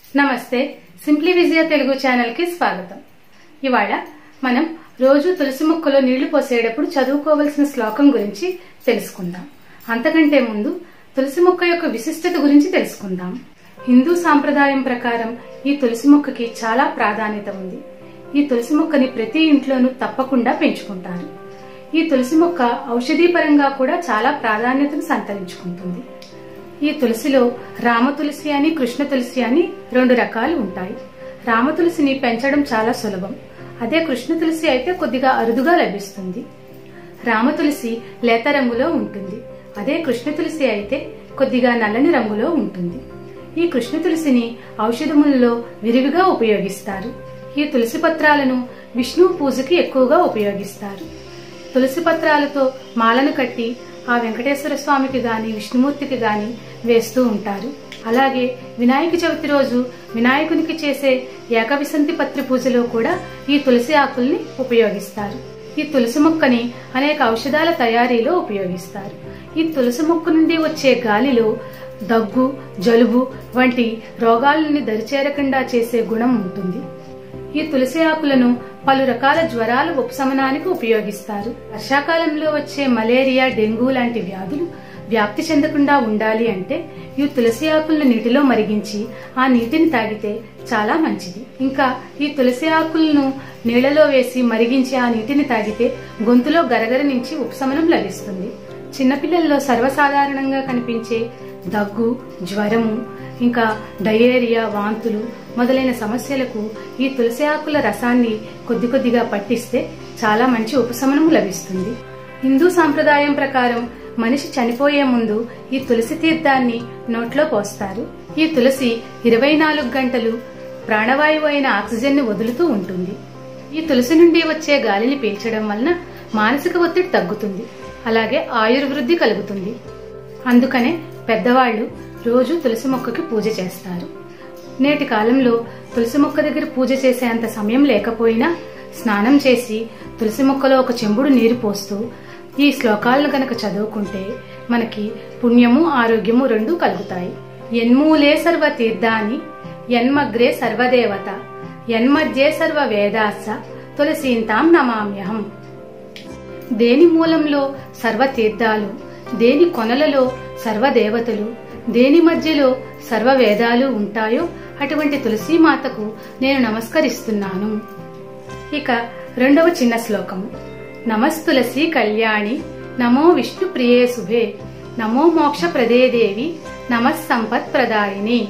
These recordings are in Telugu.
నమస్తే సింప్లీ విజయ తెలుగు ఛానల్ కి స్వాగతం। ఇవాళ మనం రోజు తులసి మొక్కలో నీళ్లు పోసేటప్పుడు చదువుకోవాల్సిన శ్లోకం గురించి తెలుసుకుందాం। అంతకంటే ముందు తులసి మొక్క యొక్క విశిష్టత గురించి తెలుసుకుందాం। హిందూ సాంప్రదాయం ప్రకారం ఈ తులసి మొక్కకి చాలా ప్రాధాన్యత ఉంది। ఈ తులసి మొక్కని ప్రతి ఇంట్లోనూ తప్పకుండా పెంచుకుంటారు। ఈ తులసి మొక్క ఔషధీపరంగా కూడా చాలా ప్రాధాన్యతను సంతరించుకుంటుంది। ఈ తులసిలో రామ తులసి అని కృష్ణ తులసి అని రెండు రకాలు ఉంటాయి। రామ తులసిని పెంచడం చాలా సులభం, అదే కృష్ణ తులసి అయితే కొద్దిగా అరుదుగా లభిస్తుంది। రామ తులసి లేత రంగులో ఉంటుంది, అదే కృష్ణ తులసి అయితే కొద్దిగా నల్లని రంగులో ఉంటుంది। ఈ కృష్ణ తులసిని ఔషధములలో విరివిగా ఉపయోగిస్తారు। ఈ తులసి పత్రాలను విష్ణువు పూజకి ఎక్కువగా ఉపయోగిస్తారు। తులసి పత్రాలతో మాలను కట్టి ఆ వెంకటేశ్వర స్వామికి గాని విష్ణుమూర్తికి గాని వేస్తూ ఉంటారు। అలాగే వినాయక చవితి రోజు వినాయకునికి చేసే ఏకవిశంతి పత్రి పూజలో కూడా ఈ తులసి ఆకుల్ని ఉపయోగిస్తారు। ఈ తులసి మొక్కని అనేక ఔషధాల తయారీలో ఉపయోగిస్తారు। ఈ తులసి మొక్క నుండి వచ్చే గాలిలో దగ్గు, జలుబు వంటి రోగాలని దరిచేరకుండా చేసే గుణం ఉంటుంది। ఈ తులసి ఆకులను పలు రకాల జ్వరాల ఉపశమనానికి ఉపయోగిస్తారు। వర్షాకాలంలో వచ్చే మలేరియా, డెంగూ లాంటి వ్యాధులు వ్యాప్తి చెందకుండా ఉండాలి అంటే ఈ తులసి ఆకులను నీటిలో మరిగించి ఆ నీటిని తాగితే చాలా మంచిది। ఇంకా ఈ తులసి ఆకులను నీళ్లలో వేసి మరిగించి ఆ నీటిని తాగితే గొంతులో గరగర నుంచి ఉపశమనం లభిస్తుంది। చిన్నపిల్లల్లో సర్వసాధారణంగా కనిపించే దగ్గు, జ్వరము, ఇంకా డయేరియా, వాంతులు మొదలైన సమస్యలకు ఈ తులసి ఆకుల రసాన్ని కొద్ది కొద్దిగా పట్టిస్తే చాలా మంచి ఉపశమనం లభిస్తుంది। హిందూ సాంప్రదాయం ప్రకారం మనిషి చనిపోయే ముందు ఈ తులసి తీర్థాన్ని నోట్లో పోస్తారు। ఈ తులసి 24 గంటలు ప్రాణవాయువు అయిన ఆక్సిజన్ ని వదులుతూ ఉంటుంది। ఈ తులసి నుండి వచ్చే గాలిని పీల్చడం వలన మానసిక ఒత్తిడి తగ్గుతుంది, అలాగే ఆయుర్వృద్ధి కలుగుతుంది। అందుకనే పెద్దవాళ్లు రోజు తులసి మొక్కకి పూజ చేస్తారు। నేటి కాలంలో తులసి మొక్క దగ్గర పూజ చేసే అంత సమయం లేకపోయినా స్నానం చేసి తులసి మొక్కలో ఒక చెంబుడు నీరు పోస్తూ ఈ శ్లోకాలను గనక చదువుకుంటే మనకి పుణ్యము, ఆరోగ్యము రెండూ కలుగుతాయి। యన్మూలే సర్వ తీర్థాని యన్మగ్రే సర్వదేవత యన్మధ్యే సర్వ వేదాస తులసీంతాం నమామ్యహం। దేని మూలంలో సర్వ తీర్థాలు, దేని కొనలలో సర్వదేవతలు, దేని మధ్యలో సర్వ వేదాలు ఉంటాయో అటువంటి తులసీమాతకు నేను నమస్కరిస్తున్నాను। ఇక రెండవ చిన్న శ్లోకము। నమస్తులసి కళ్యాణి నమో విష్ణు ప్రియే శుభే నమో మోక్ష ప్రదే దేవి నమః సంపత్ ప్రదాయిని।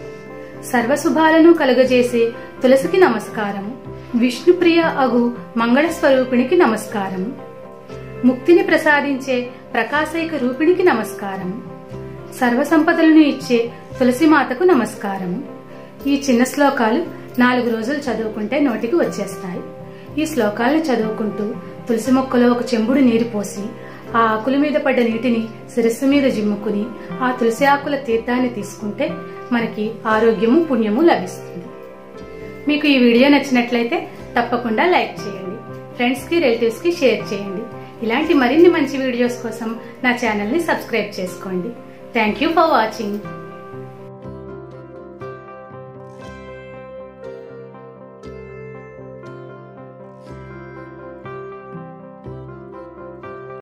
సర్వశుభాలను కలుగజేసే తులసికి నమస్కారము, విష్ణుప్రియ అగు మంగళ స్వరూపిణికి నమస్కారము, ముక్తిని ప్రసాదించే ప్రకాశైక రూపిణికి నమస్కారము, సర్వసంపదలను ఇచ్చే తులసిమాతకు నమస్కారము। ఈ చిన్న శ్లోకాలు 4 రోజులు చదువుకుంటే నోటికి వచ్చేస్తాయి। ఈ శ్లోకాలను చదువుకుంటూ తులసి మొక్కలో ఒక చెంబుడు నీరు పోసి ఆ ఆకుల మీద పడ్డ నీటిని శిరస్సు మీద జిమ్ముకుని ఆ తులసి ఆకుల తీర్థాన్ని తీసుకుంటే మనకి ఆరోగ్యము, పుణ్యము లభిస్తుంది। మీకు ఈ వీడియో నచ్చినట్లయితే తప్పకుండా లైక్ చేయండి, ఫ్రెండ్స్ కి, రిలేటివ్స్ కి షేర్ చేయండి। ఇలాంటి మరిన్ని మంచి వీడియోస్ కోసం నా ఛానల్ ని సబ్స్క్రైబ్ చేసుకోండి। Thank you for watching.